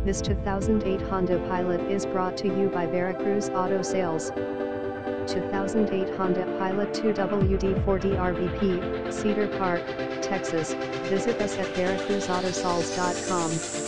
This 2008 Honda Pilot is brought to you by Veracruz Auto Sales. 2008 Honda Pilot 2WD-4D RVP, Cedar Park, Texas. Visit us at veracruzautosales.com.